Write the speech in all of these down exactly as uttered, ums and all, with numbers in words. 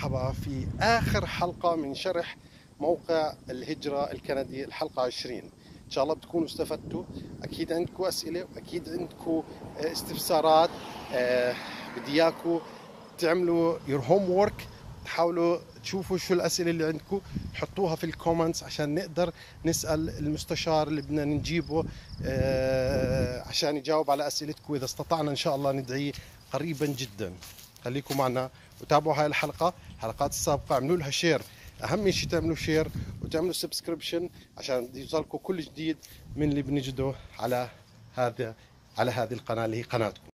مرحبا في آخر حلقة من شرح موقع الهجرة الكندي الحلقة عشرين. إن شاء الله بتكونوا استفدتوا. أكيد عندكم أسئلة وأكيد عندكم استفسارات. آه، بدي إياكم تعملوا your homework، تحاولوا تشوفوا شو الأسئلة اللي عندكم، حطوها في الكومنتس عشان نقدر نسأل المستشار اللي بدنا نجيبه آه، عشان يجاوب على أسئلتكم. إذا استطعنا إن شاء الله ندعيه قريبا جدا. خليكم معنا وتابعوا هاي الحلقة. الحلقات السابقة اعملوا لها شير، أهم شيء تعملوا شير وتعملوا سبسكريبشن عشان يوصلكم كل جديد من اللي بنجده على هذا على هذه القناة اللي هي قناتكم.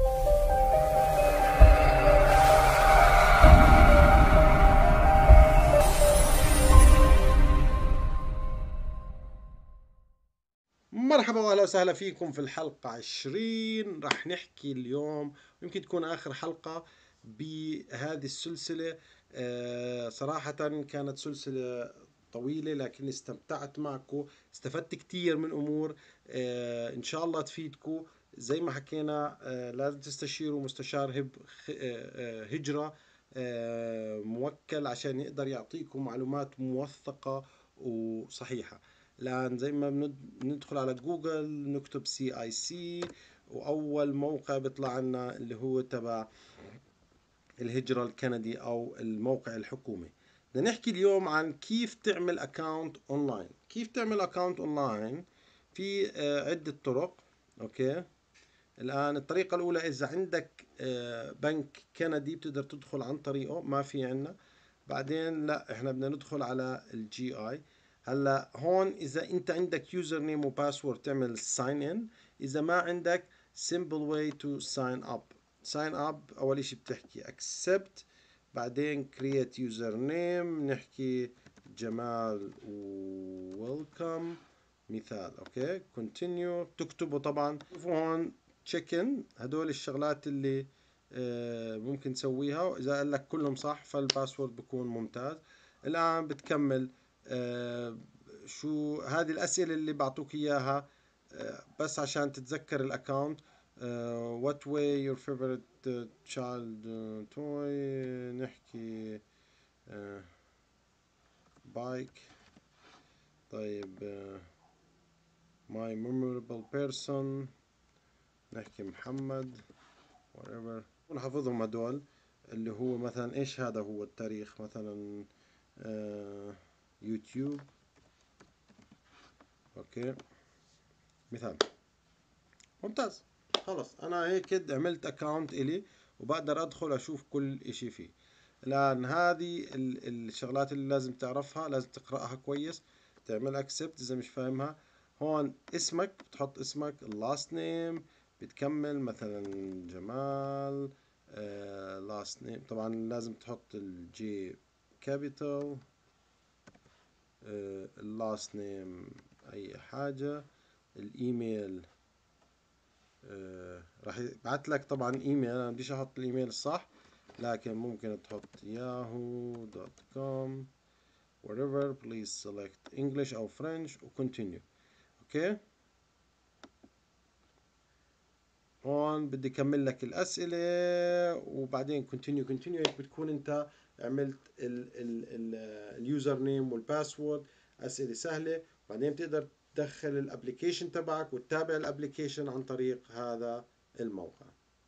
مرحبا واهلا وسهلا فيكم في الحلقة عشرين. راح نحكي اليوم، يمكن تكون آخر حلقة بهذه السلسلة. آه، صراحة كانت سلسلة طويلة لكن استمتعت معكم، استفدت كتير من أمور آه، إن شاء الله تفيدكم. زي ما حكينا آه، لازم تستشيروا مستشار هب آه، آه، هجرة آه، موكل عشان يقدر يعطيكم معلومات موثقة وصحيحة. الآن زي ما بندخل على جوجل نكتب سي اي سي، وأول موقع بيطلع لنا اللي هو تبع الهجرة الكندي أو الموقع الحكومي. بدنا نحكي اليوم عن كيف تعمل أكاونت أونلاين. كيف تعمل أكاونت أونلاين في آه، عدة طرق. أوكي، الآن الطريقة الأولى إذا عندك آه، بنك كندي بتقدر تدخل عن طريقه، ما في عنا. بعدين لا، احنا بدنا ندخل على الجي اي. هلا هون اذا انت عندك يوزر نيم وباسورد تعمل ساين ان، اذا ما عندك simple way to sign up. sign up اول اشي بتحكي accept، بعدين create user name نحكي جمال welcome مثال. اوكي continue تكتبه طبعا. هون تشيك ان، هدول الشغلات اللي آه، ممكن تسويها، واذا قال لك كلهم صح فالباسورد بكون ممتاز. الان بتكمل آه، شو هذه الاسئله اللي بعطوك اياها آه، بس عشان تتذكر الاكونت. آه، what way your favorite uh, child uh, toy نحكي آه، bike. طيب آه، my memorable person نحكي محمد whatever. ونحفظهم هدول اللي هو مثلا ايش هذا هو التاريخ، مثلا آه يوتيوب. اوكي مثال ممتاز. خلص انا هيك عملت اكاونت الي وبقدر ادخل اشوف كل اشي فيه. الان هذه الشغلات اللي لازم تعرفها، لازم تقرأها كويس، تعمل اكسبت اذا مش فاهمها. هون اسمك بتحط اسمك اللاست نيم، بتكمل مثلا جمال لاست نيم. طبعا لازم تحط الجي كابيتال، اللاست نيم اي حاجة، الايميل آه راح يبعث لك طبعا ايميل. انا بديش احط الايميل الصح لكن ممكن تحط ياهو دوت كوم whatever. please select English او French و continue. اوكي هون بدي اكمل لك الاسئله وبعدين continue continue. هيك بتكون انت عملت اليوزر نيم والباسورد. اسئله سهله. بعدين بتقدر تدخل الابلكيشن تبعك وتتابع الابلكيشن عن طريق هذا الموقع.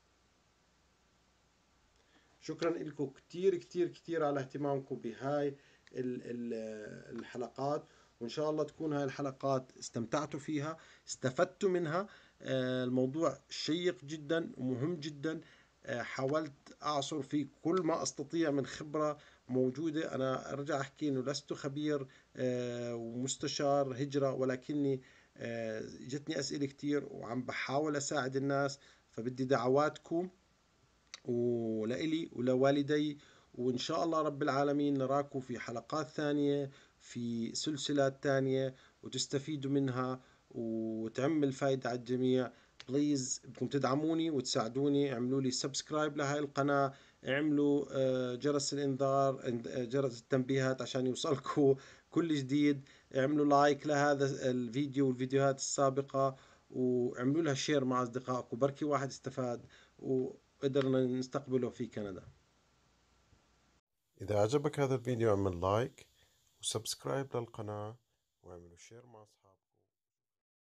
شكرا لكم كتير كتير كتير على اهتمامكم بهاي الحلقات، وإن شاء الله تكون هاي الحلقات استمتعتوا فيها، استفدتوا منها. الموضوع شيق جدا ومهم جدا. حاولت أعصر فيه كل ما أستطيع من خبرة موجودة. أنا أرجع أحكي أنه لست خبير ومستشار هجرة، ولكني جتني أسئلة كتير وعم بحاول أساعد الناس، فبدي دعواتكم ولإلي ولوالدي. وإن شاء الله رب العالمين نراكم في حلقات ثانية في سلسلات ثانية وتستفيدوا منها وتعمل فايدة على الجميع. بليز بدكم تدعموني وتساعدوني، اعملوا لي سبسكرايب لهاي القناة، اعملوا آه، جرس الانذار آه، جرس التنبيهات عشان يوصلكم كل جديد. اعملوا لايك لهذا الفيديو والفيديوهات السابقة، واعملوا لها شير مع اصدقائكم، بركي واحد استفاد وقدرنا نستقبله في كندا. إذا عجبك هذا الفيديو اعمل لايك وسبسكرايب للقناة واعملوا شير مع أصحابك.